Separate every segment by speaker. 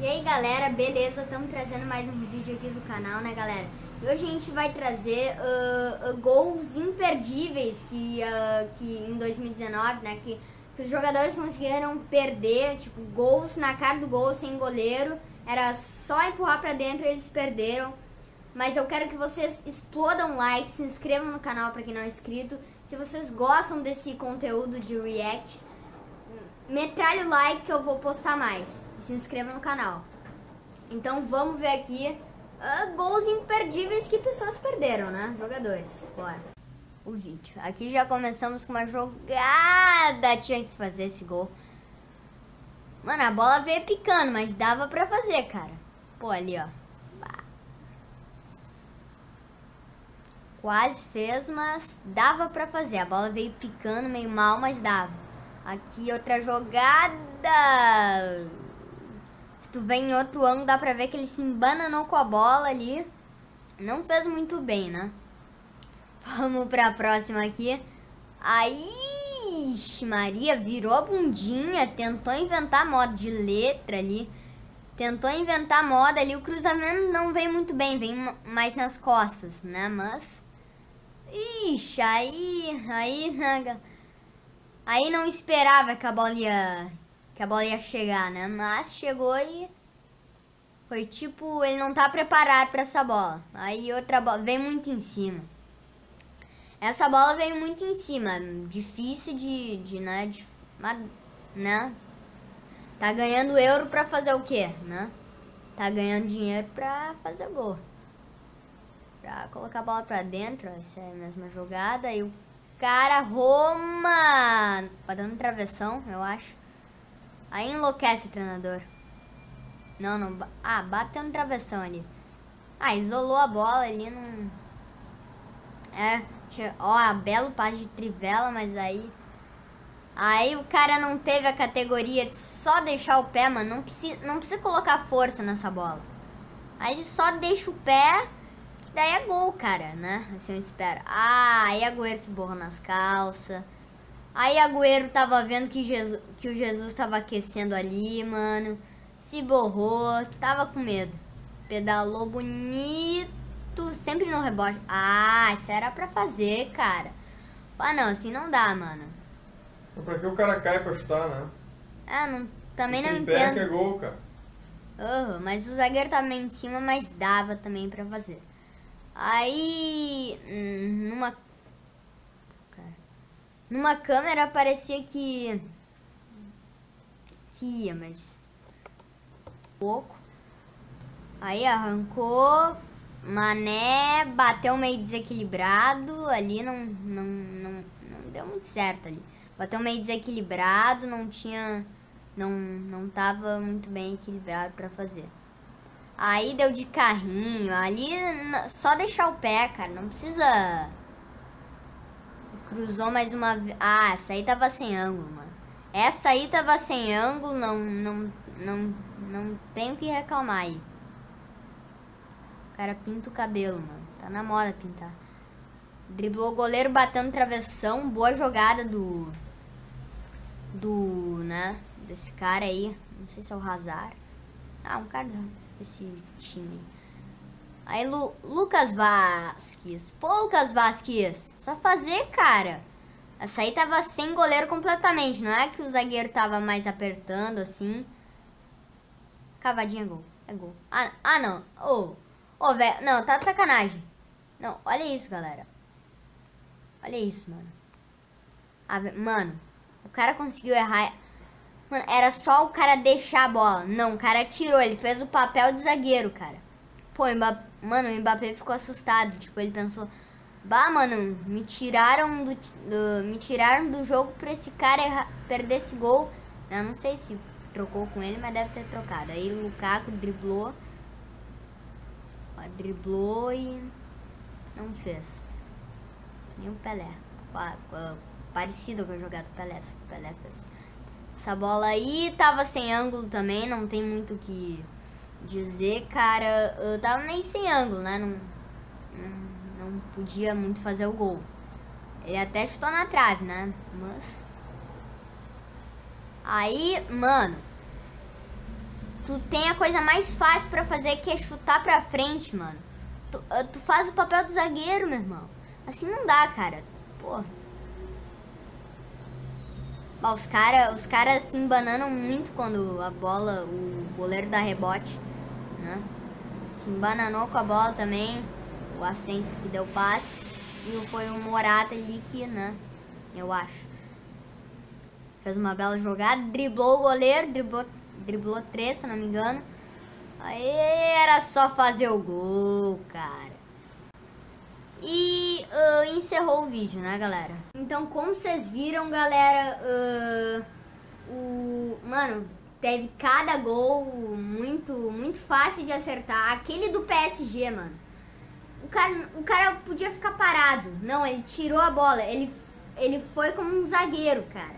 Speaker 1: E aí galera, beleza? Estamos trazendo mais um vídeo aqui do canal, né galera? E hoje a gente vai trazer gols imperdíveis que em 2019, né? Que os jogadores conseguiram perder, tipo, gols na cara do gol sem goleiro. Era só empurrar pra dentro e eles perderam. Mas eu quero que vocês explodam like, se inscrevam no canal pra quem não é inscrito. Se vocês gostam desse conteúdo de react, metralha o like que eu vou postar mais. Se inscreva no canal. Então vamos ver aqui gols imperdíveis que pessoas perderam, né? Jogadores. Bora. O vídeo. Aqui já começamos com uma jogada. Tinha que fazer esse gol. Mano, a bola veio picando, mas dava pra fazer, cara. Pô, ali, ó. Quase fez, mas dava pra fazer. A bola veio picando meio mal, mas dava. Aqui outra jogada. Se tu vê em outro ângulo, dá pra ver que ele se embananou com a bola ali. Não fez muito bem, né? Vamos pra próxima aqui. Aí, ixi, Maria virou a bundinha. Tentou inventar moda de letra ali. Tentou inventar moda ali. O cruzamento não veio muito bem. Veio mais nas costas, né? Mas... ixi, aí não esperava que a bola ia chegar, né? Mas chegou e foi tipo, ele não tá preparado pra essa bola. Aí outra bola veio muito em cima. Essa bola veio muito em cima, difícil né? Tá ganhando euro pra fazer o quê, né? Tá ganhando dinheiro pra fazer gol. Pra colocar a bola pra dentro, essa é a mesma jogada. E o cara Roma batendo travessão, eu acho. Aí enlouquece o treinador. Não. Ah, bateu no travessão ali. Ah, isolou a bola ali, não... Ó, belo passe de trivela, mas aí o cara não teve a categoria de só deixar o pé, mano. Não precisa colocar força nessa bola. Aí ele só deixa o pé... daí é gol, cara, né? Assim eu espero. Ah, aí Agüero se borrou nas calças. Aí Agüero tava vendo que o Jesus tava aquecendo ali, mano. Se borrou, tava com medo. Pedalou bonito, sempre no rebote. Ah, isso era pra fazer, cara. Ah, não, assim não dá, mano.
Speaker 2: Pra que o cara cai pra chutar, né?
Speaker 1: Ah, também não entendo.
Speaker 2: Pé que é gol, cara.
Speaker 1: Mas o zagueiro tava meio em cima, mas dava também pra fazer. Aí, numa câmera parecia que ia, mas pouco. Aí arrancou, Mané bateu meio desequilibrado ali, não deu muito certo ali. Bateu meio desequilibrado, não tava muito bem equilibrado pra fazer. Aí deu de carrinho, ali só deixar o pé, cara, não precisa... Cruzou mais uma vez. Ah, essa aí tava sem ângulo, mano. Essa aí tava sem ângulo, não tem o que reclamar aí. O cara pinta o cabelo, mano. Tá na moda pintar. Driblou o goleiro, batendo travessão. Boa jogada né, desse cara aí. Não sei se é o Hazard. Ah, um cara desse time. Aí Lucas Vasquez. Pô, Lucas Vasquez, só fazer, cara. Essa aí tava sem goleiro completamente. Não é que o zagueiro tava mais apertando assim. Cavadinha, gol. É gol. Ah não. Ô, velho. Não, tá de sacanagem. Não, olha isso, galera. Olha isso, mano. Mano, o cara conseguiu errar. Mano, era só o cara deixar a bola. Não, o cara tirou. Ele fez o papel de zagueiro, cara. Pô, mano, o Mbappé ficou assustado. Tipo, ele pensou... bah, mano, me tiraram do jogo pra esse cara perder esse gol. Eu não sei se trocou com ele, mas deve ter trocado. Aí o Lukaku driblou. Driblou e... não fez. Nem o Pelé. Parecido com a jogada do Pelé, só que o Pelé fez. Essa bola aí tava sem ângulo também, não tem muito o que dizer, cara. Eu tava meio sem ângulo, né? Não podia muito fazer o gol. Ele até chutou na trave, né? Mas... aí, mano, tu tem a coisa mais fácil pra fazer, que é chutar pra frente, mano. Tu faz o papel do zagueiro, meu irmão. Assim não dá, cara. Porra. Os cara se embananam muito quando a bola, o goleiro dá rebote, né? Se embananou com a bola também, o Asensio que deu passe, e foi o Morata ali que, né, eu acho. Fez uma bela jogada, driblou o goleiro, driblou 3, se não me engano. Aí era só fazer o gol, cara. E encerrou o vídeo, né, galera? Então, como vocês viram, galera, mano, teve cada gol muito fácil de acertar. Aquele do PSG, mano. O cara podia ficar parado. Não, ele tirou a bola. Ele foi como um zagueiro, cara.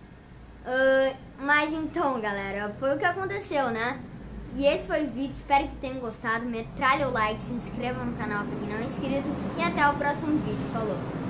Speaker 1: Mas então, galera, foi o que aconteceu, né? E esse foi o vídeo, espero que tenham gostado. Metralha o like, se inscreva no canal para quem não é inscrito. E até o próximo vídeo, falou!